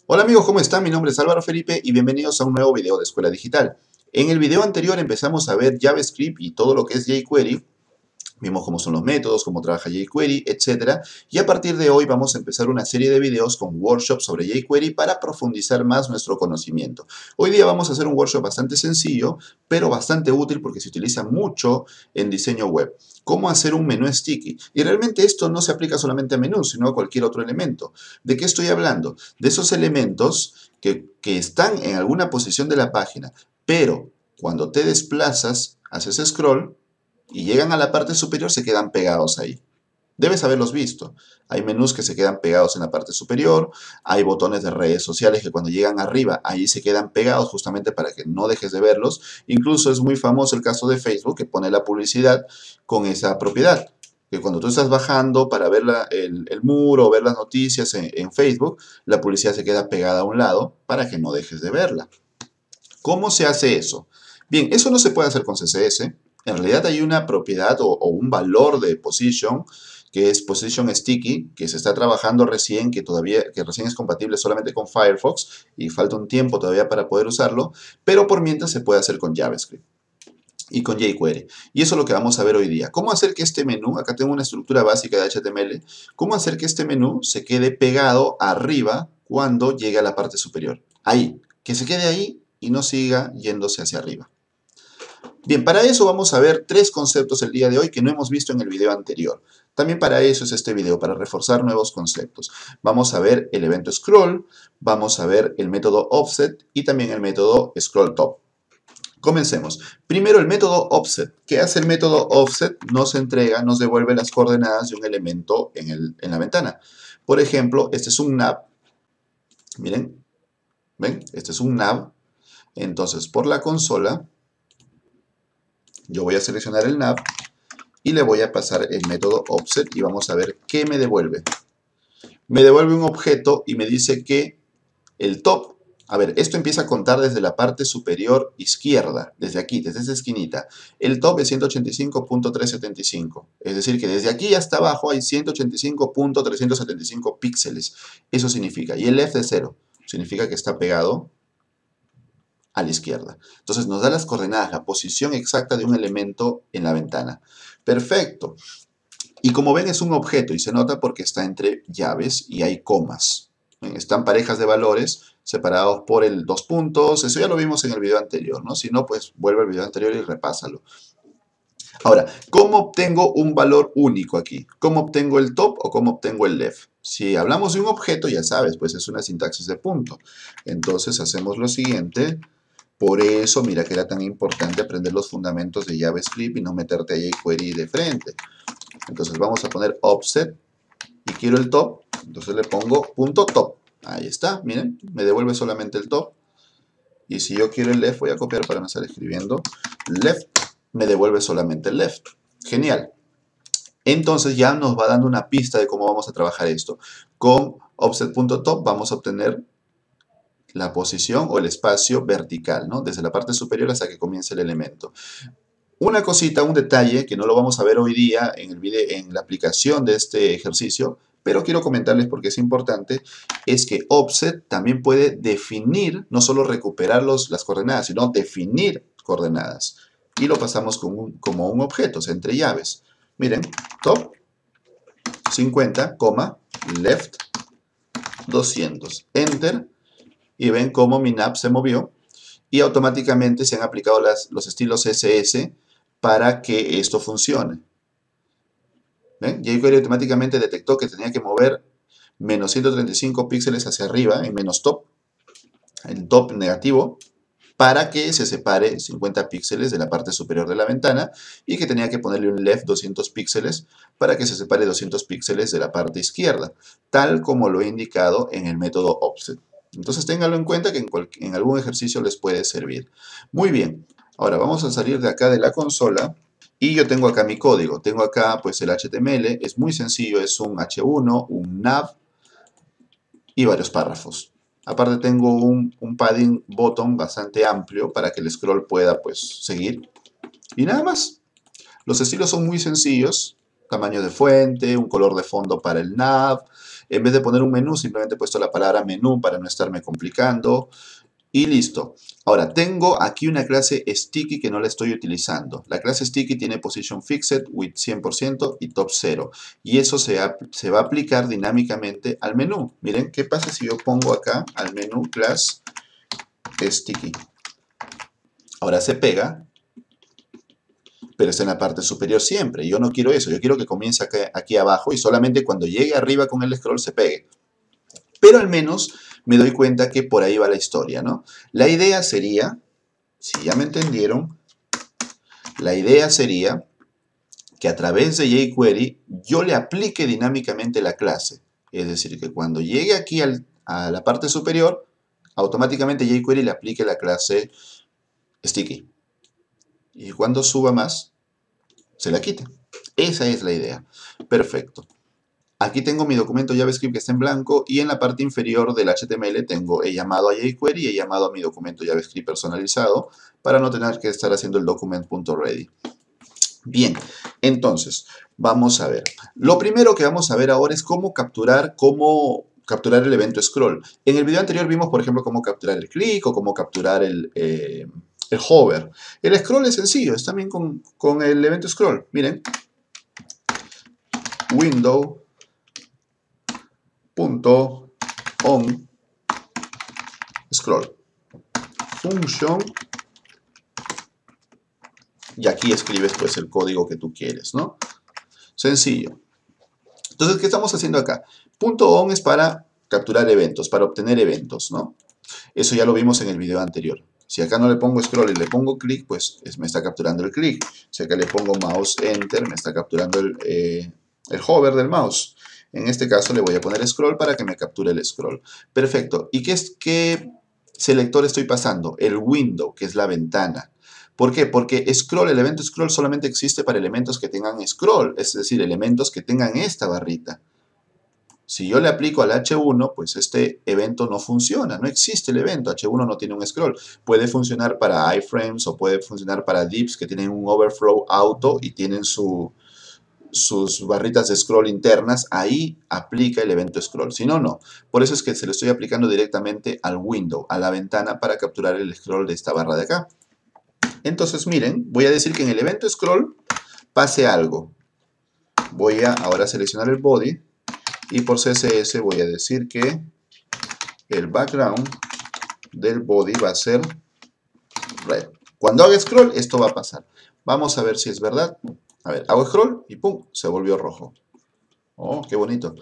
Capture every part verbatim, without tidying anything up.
Hola amigos, ¿cómo están? Mi nombre es Álvaro Felipe y bienvenidos a un nuevo video de Escuela Digital. En el video anterior empezamos a ver JavaScript y todo lo que es jQuery. Vimos cómo son los métodos, cómo trabaja jQuery, etcétera. Y a partir de hoy vamos a empezar una serie de videos con workshops sobre jQuery para profundizar más nuestro conocimiento. Hoy día vamos a hacer un workshop bastante sencillo, pero bastante útil porque se utiliza mucho en diseño web. Cómo hacer un menú sticky. Y realmente esto no se aplica solamente a menús, sino a cualquier otro elemento. ¿De qué estoy hablando? De esos elementos que, que están en alguna posición de la página, pero cuando te desplazas, haces scroll, y llegan a la parte superior, se quedan pegados ahí. Debes haberlos visto. Hay menús que se quedan pegados en la parte superior, hay botones de redes sociales que cuando llegan arriba, ahí se quedan pegados justamente para que no dejes de verlos. Incluso es muy famoso el caso de Facebook que pone la publicidad con esa propiedad. Que cuando tú estás bajando para ver la, el, el muro o ver las noticias en, en Facebook, la publicidad se queda pegada a un lado para que no dejes de verla. ¿Cómo se hace eso? Bien, eso no se puede hacer con C S S. En realidad hay una propiedad o, o un valor de position, que es position sticky, que se está trabajando recién, que todavía, que recién es compatible solamente con Firefox y falta un tiempo todavía para poder usarlo, pero por mientras se puede hacer con JavaScript y con jQuery. Y eso es lo que vamos a ver hoy día. ¿Cómo hacer que este menú, acá tengo una estructura básica de H T M L, cómo hacer que este menú se quede pegado arriba cuando llegue a la parte superior? Ahí, que se quede ahí y no siga yéndose hacia arriba. Bien, para eso vamos a ver tres conceptos el día de hoy que no hemos visto en el video anterior. También para eso es este video, para reforzar nuevos conceptos. Vamos a ver el evento scroll, vamos a ver el método offset y también el método scroll top. Comencemos. Primero el método offset. ¿Qué hace el método offset? Nos entrega, nos devuelve las coordenadas de un elemento en, el, en la ventana. Por ejemplo, este es un nav. Miren, ¿ven? Este es un nav. Entonces, por la consola, yo voy a seleccionar el nav y le voy a pasar el método offset y vamos a ver qué me devuelve. Me devuelve un objeto y me dice que el top, a ver, esto empieza a contar desde la parte superior izquierda, desde aquí, desde esta esquinita. El top es ciento ochenta y cinco punto trescientos setenta y cinco, es decir que desde aquí hasta abajo hay ciento ochenta y cinco punto trescientos setenta y cinco píxeles. Eso significa, y el left es cero, significa que está pegado a la izquierda. Entonces nos da las coordenadas, la posición exacta de un elemento en la ventana. Perfecto. Y como ven es un objeto y se nota porque está entre llaves y hay comas. Están parejas de valores separados por el dos puntos. Eso ya lo vimos en el video anterior, ¿no? Si no, pues vuelve al video anterior y repásalo. Ahora, ¿cómo obtengo un valor único aquí? ¿Cómo obtengo el top o cómo obtengo el left? Si hablamos de un objeto, ya sabes, pues es una sintaxis de punto. Entonces hacemos lo siguiente. Por eso, mira que era tan importante aprender los fundamentos de JavaScript y no meterte a jQuery de frente. Entonces vamos a poner offset y quiero el top, entonces le pongo punto top. Ahí está, miren, me devuelve solamente el top. Y si yo quiero el left, voy a copiar para no estar escribiendo left, me devuelve solamente el left. Genial. Entonces ya nos va dando una pista de cómo vamos a trabajar esto. Con offset.top vamos a obtener la posición o el espacio vertical, ¿no? Desde la parte superior hasta que comience el elemento. Una cosita, un detalle que no lo vamos a ver hoy día en, el video, en la aplicación de este ejercicio, pero quiero comentarles porque es importante, es que offset también puede definir, no solo recuperar los, las coordenadas, sino definir coordenadas. Y lo pasamos como un, como un objeto, o sea, entre llaves. Miren, top cincuenta, left doscientos, enter, y ven cómo mi nav se movió y automáticamente se han aplicado las, los estilos C S S para que esto funcione. ¿Ven? jQuery automáticamente detectó que tenía que mover menos ciento treinta y cinco píxeles hacia arriba en menos top, el top negativo, para que se separe cincuenta píxeles de la parte superior de la ventana y que tenía que ponerle un left doscientos píxeles para que se separe doscientos píxeles de la parte izquierda, tal como lo he indicado en el método offset. Entonces ténganlo en cuenta que en, en algún ejercicio les puede servir. Muy bien, ahora vamos a salir de acá de la consola y yo tengo acá mi código. Tengo acá pues el H T M L, es muy sencillo, es un H uno, un nav y varios párrafos. Aparte tengo un, un padding bottom bastante amplio para que el scroll pueda pues seguir. Y nada más. Los estilos son muy sencillos. Tamaño de fuente, un color de fondo para el nav, En vez de poner un menú, simplemente he puesto la palabra menú para no estarme complicando. Y listo. Ahora, tengo aquí una clase sticky que no la estoy utilizando. La clase sticky tiene position fixed, width cien por ciento y top cero. Y eso se, se va a aplicar dinámicamente al menú. Miren, ¿qué pasa si yo pongo acá al menú class sticky? Ahora se pega, pero está en la parte superior siempre. Yo no quiero eso. Yo quiero que comience acá, aquí abajo y solamente cuando llegue arriba con el scroll se pegue. Pero al menos me doy cuenta que por ahí va la historia, ¿no? La idea sería, si ya me entendieron, la idea sería que a través de jQuery yo le aplique dinámicamente la clase. Es decir, que cuando llegue aquí al, a la parte superior, automáticamente jQuery le aplique la clase sticky. Y cuando suba más, se la quite. Esa es la idea. Perfecto. Aquí tengo mi documento JavaScript que está en blanco y en la parte inferior del H T M L tengo, he llamado a jQuery y he llamado a mi documento JavaScript personalizado para no tener que estar haciendo el document.ready. Bien, entonces, vamos a ver. Lo primero que vamos a ver ahora es cómo capturar, cómo capturar el evento scroll. En el video anterior vimos, por ejemplo, cómo capturar el clic o cómo capturar el, eh, el hover. El scroll es sencillo, es también con, con el evento scroll. Miren, window punto on scroll function y aquí escribes pues el código que tú quieres, ¿no? Sencillo. Entonces, ¿qué estamos haciendo acá? Punto on es para capturar eventos, para obtener eventos, ¿no? Eso ya lo vimos en el video anterior. Si acá no le pongo scroll y le pongo clic, pues es, me está capturando el clic. Si acá le pongo mouse enter, me está capturando el, eh, el hover del mouse. En este caso le voy a poner scroll para que me capture el scroll. Perfecto. ¿Y qué, es, qué selector estoy pasando? El window, que es la ventana. ¿Por qué? Porque scroll, el evento scroll solamente existe para elementos que tengan scroll, es decir, elementos que tengan esta barrita. Si yo le aplico al H uno, pues este evento no funciona, no existe el evento, H uno no tiene un scroll. Puede funcionar para iframes o puede funcionar para divs que tienen un overflow auto y tienen su, sus barritas de scroll internas, ahí aplica el evento scroll, si no, no. Por eso es que se le estoy aplicando directamente al window, a la ventana, para capturar el scroll de esta barra de acá. Entonces, miren, voy a decir que en el evento scroll pase algo. Voy a ahora seleccionar el body y por C S S voy a decir que el background del body va a ser red. Cuando haga scroll, esto va a pasar. Vamos a ver si es verdad. A ver, hago scroll y ¡pum! Se volvió rojo. Oh, qué bonito.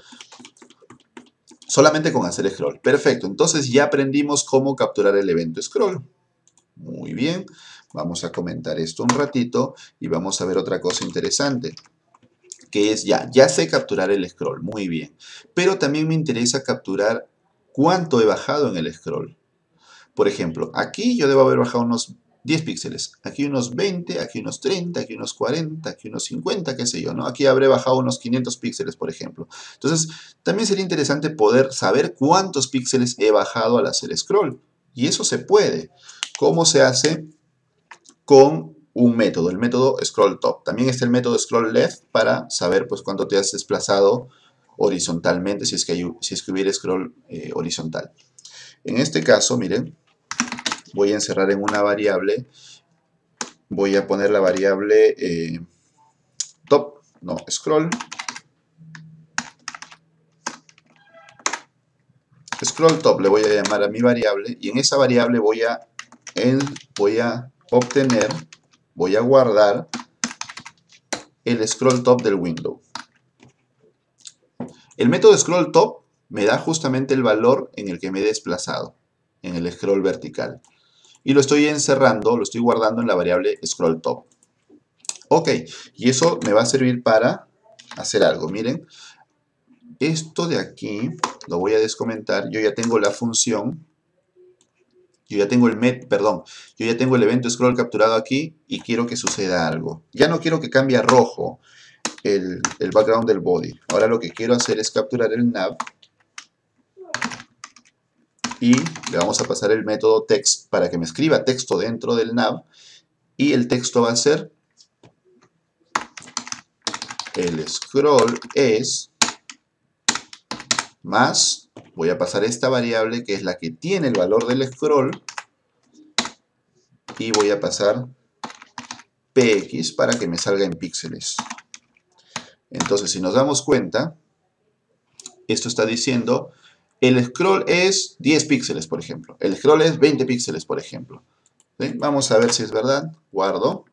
Solamente con hacer scroll. Perfecto. Entonces ya aprendimos cómo capturar el evento scroll. Muy bien. Vamos a comentar esto un ratito y vamos a ver otra cosa interesante. Que es ya, ya sé capturar el scroll. Muy bien. Pero también me interesa capturar cuánto he bajado en el scroll. Por ejemplo, aquí yo debo haber bajado unos diez píxeles, aquí unos veinte, aquí unos treinta, aquí unos cuarenta, aquí unos cincuenta, qué sé yo, ¿no? Aquí habré bajado unos quinientos píxeles, por ejemplo. Entonces, también sería interesante poder saber cuántos píxeles he bajado al hacer scroll. Y eso se puede. ¿Cómo se hace? Con un método, el método scroll top. También está el método scroll left para saber pues cuánto te has desplazado horizontalmente, si es que, hay, si es que hubiera scroll eh, horizontal. En este caso, miren, voy a encerrar en una variable, voy a poner la variable eh, top, no, scroll, scroll top le voy a llamar a mi variable y en esa variable voy a, en, voy a obtener, voy a guardar el scroll top del window. El método scroll top me da justamente el valor en el que me he desplazado, en el scroll vertical. Y lo estoy encerrando, lo estoy guardando en la variable scroll top. Ok, y eso me va a servir para hacer algo. Miren, esto de aquí lo voy a descomentar. Yo ya tengo la función, yo ya tengo el met, perdón, yo ya tengo el evento scroll capturado aquí y quiero que suceda algo. Ya no quiero que cambie a rojo el, el background del body. Ahora lo que quiero hacer es capturar el nav y le vamos a pasar el método text para que me escriba texto dentro del nav y el texto va a ser el scroll es más, voy a pasar esta variable que es la que tiene el valor del scroll y voy a pasar px para que me salga en píxeles. Entonces, si nos damos cuenta, esto está diciendo, el scroll es diez píxeles, por ejemplo. El scroll es veinte píxeles, por ejemplo. ¿Sí? Vamos a ver si es verdad. Guardo.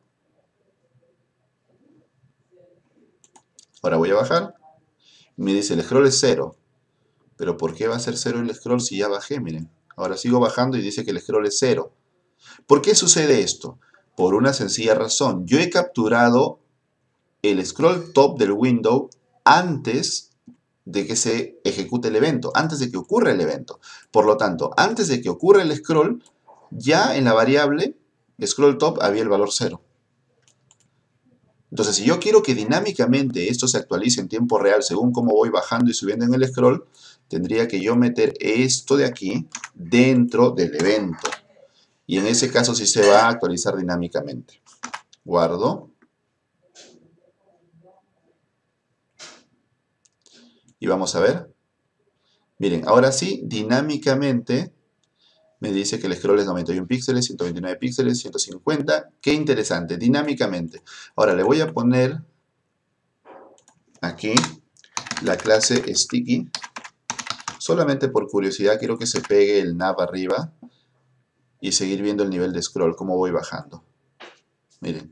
Ahora voy a bajar. Me dice, el scroll es cero. Pero ¿por qué va a ser cero el scroll si ya bajé? Miren. Ahora sigo bajando y dice que el scroll es cero. ¿Por qué sucede esto? Por una sencilla razón. Yo he capturado el scroll top del window antes de que se ejecute el evento, antes de que ocurra el evento. Por lo tanto, antes de que ocurra el scroll, ya en la variable scroll top había el valor cero. Entonces, si yo quiero que dinámicamente esto se actualice en tiempo real según cómo voy bajando y subiendo en el scroll, tendría que yo meter esto de aquí dentro del evento. Y en ese caso sí se va a actualizar dinámicamente. Guardo. Y vamos a ver. Miren, ahora sí, dinámicamente me dice que el scroll es noventa y uno píxeles, ciento veintinueve píxeles, ciento cincuenta. Qué interesante, dinámicamente. Ahora le voy a poner aquí la clase sticky. Solamente por curiosidad quiero que se pegue el nav arriba y seguir viendo el nivel de scroll, cómo voy bajando. Miren.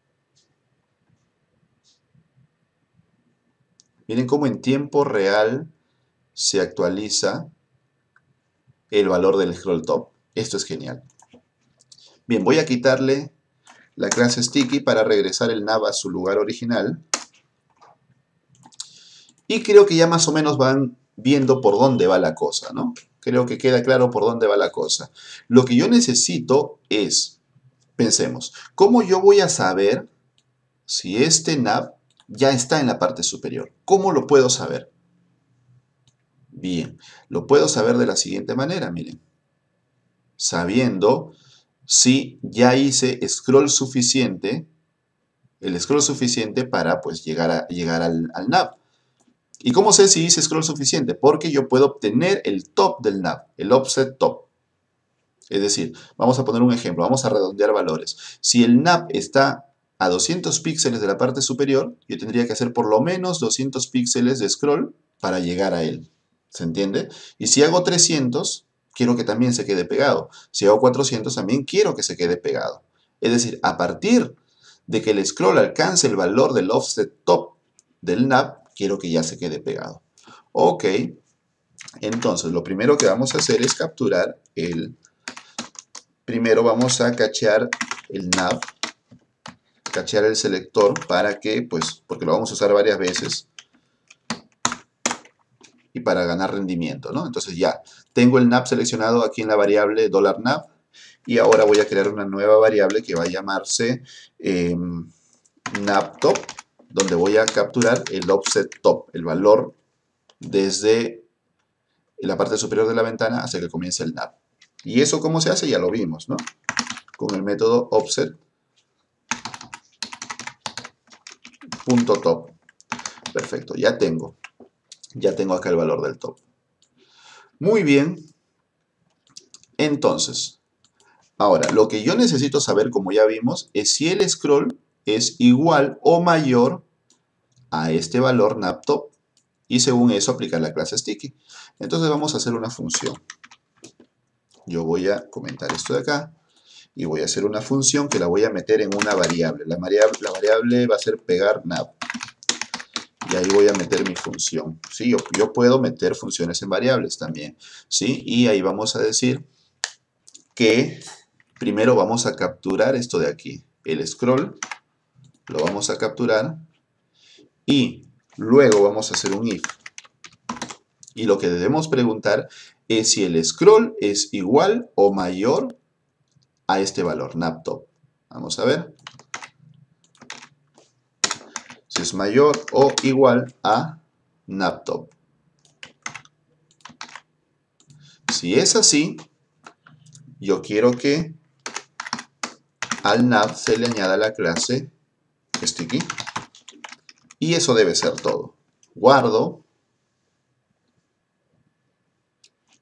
Miren cómo en tiempo real se actualiza el valor del scroll top. Esto es genial. Bien, voy a quitarle la clase sticky para regresar el nav a su lugar original. Y creo que ya más o menos van viendo por dónde va la cosa, ¿no? Creo que queda claro por dónde va la cosa. Lo que yo necesito es, pensemos, ¿cómo yo voy a saber si este nav ya está en la parte superior? ¿Cómo lo puedo saber? Bien, lo puedo saber de la siguiente manera, miren. Sabiendo si ya hice scroll suficiente, el scroll suficiente para pues llegar, a, llegar al, al nav. ¿Y cómo sé si hice scroll suficiente? Porque yo puedo obtener el top del nav, el offset top. Es decir, vamos a poner un ejemplo, vamos a redondear valores. Si el nav está a doscientos píxeles de la parte superior, yo tendría que hacer por lo menos doscientos píxeles de scroll para llegar a él. ¿Se entiende? Y si hago trescientos, quiero que también se quede pegado. Si hago cuatrocientos, también quiero que se quede pegado. Es decir, a partir de que el scroll alcance el valor del offset top del nav, quiero que ya se quede pegado. Ok, entonces lo primero que vamos a hacer es capturar el... Primero vamos a cachear el nav, cachear el selector para que, pues, porque lo vamos a usar varias veces y para ganar rendimiento, ¿no? Entonces ya, tengo el nav seleccionado aquí en la variable $nav y ahora voy a crear una nueva variable que va a llamarse eh, navTop, donde voy a capturar el offset top, el valor desde la parte superior de la ventana hasta que comience el nav. Y eso cómo se hace ya lo vimos, ¿no? Con el método offset.top. Perfecto, ya tengo. Ya tengo acá el valor del top. Muy bien. Entonces, ahora, lo que yo necesito saber, como ya vimos, es si el scroll es igual o mayor a este valor navTop. Y según eso, aplicar la clase sticky. Entonces vamos a hacer una función. Yo voy a comentar esto de acá. Y voy a hacer una función que la voy a meter en una variable. La variable, la variable va a ser pegar nav. Y ahí voy a meter mi función. ¿Sí? Yo, yo puedo meter funciones en variables también. ¿Sí? Y ahí vamos a decir que primero vamos a capturar esto de aquí. El scroll lo vamos a capturar. Y luego vamos a hacer un if. Y lo que debemos preguntar es si el scroll es igual o mayor a este valor, navTop. Vamos a ver. Si es mayor o igual a navTop. Si es así, yo quiero que al nav se le añada la clase sticky. Y eso debe ser todo. Guardo.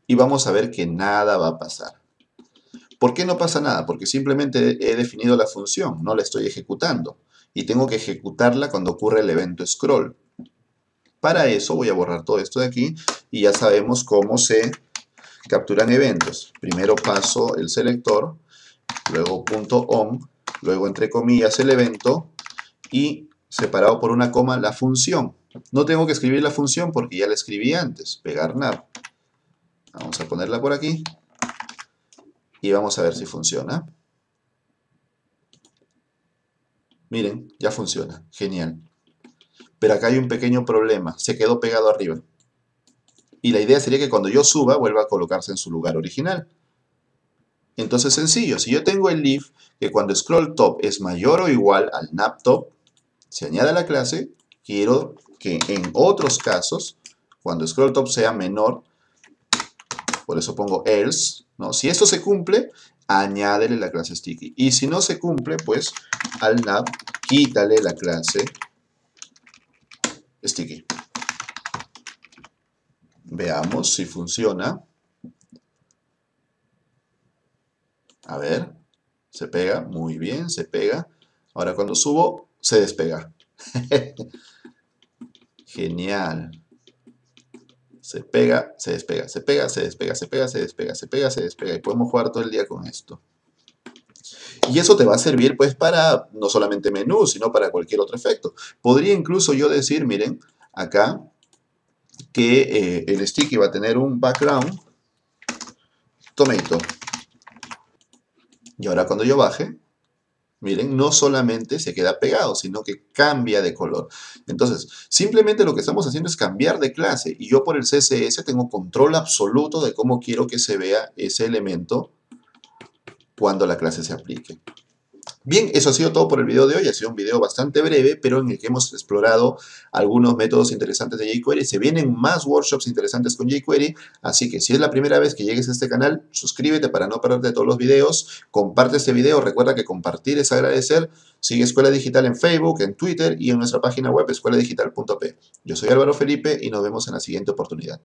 y vamos a ver que nada va a pasar. ¿Por qué no pasa nada? Porque simplemente he definido la función, no la estoy ejecutando. Y tengo que ejecutarla cuando ocurre el evento scroll. Para eso voy a borrar todo esto de aquí y ya sabemos cómo se capturan eventos. Primero paso el selector, luego .on, luego entre comillas el evento y separado por una coma la función. No tengo que escribir la función porque ya la escribí antes. Pegar nav. Vamos a ponerla por aquí y vamos a ver si funciona. Miren, ya funciona. Genial. Pero acá hay un pequeño problema. Se quedó pegado arriba. Y la idea sería que cuando yo suba vuelva a colocarse en su lugar original. Entonces, sencillo. Si yo tengo el leaf que cuando scroll top es mayor o igual al nav top, se añade a la clase. Quiero que en otros casos, cuando scroll top sea menor, por eso pongo else, ¿no? Si esto se cumple, añádele la clase sticky. Y si no se cumple, pues al nav quítale la clase sticky. Veamos si funciona. A ver, se pega, muy bien, se pega. Ahora cuando subo, se despega. Genial. Se pega, se despega, se pega, se despega, se pega, se despega, se pega, se despega. Y podemos jugar todo el día con esto. Y eso te va a servir pues para no solamente menú, sino para cualquier otro efecto. Podría incluso yo decir, miren, acá, que eh, el sticky va a tener un background tomato. Y ahora cuando yo baje, miren, no solamente se queda pegado, sino que cambia de color. Entonces, simplemente lo que estamos haciendo es cambiar de clase. Y yo por el C S S tengo control absoluto de cómo quiero que se vea ese elemento cuando la clase se aplique. Bien, eso ha sido todo por el video de hoy. Ha sido un video bastante breve, pero en el que hemos explorado algunos métodos interesantes de jQuery. Se vienen más workshops interesantes con jQuery, así que si es la primera vez que llegues a este canal, suscríbete para no perderte todos los videos. Comparte este video. Recuerda que compartir es agradecer. Sigue Escuela Digital en Facebook, en Twitter y en nuestra página web escuela digital punto p. Yo soy Álvaro Felipe y nos vemos en la siguiente oportunidad.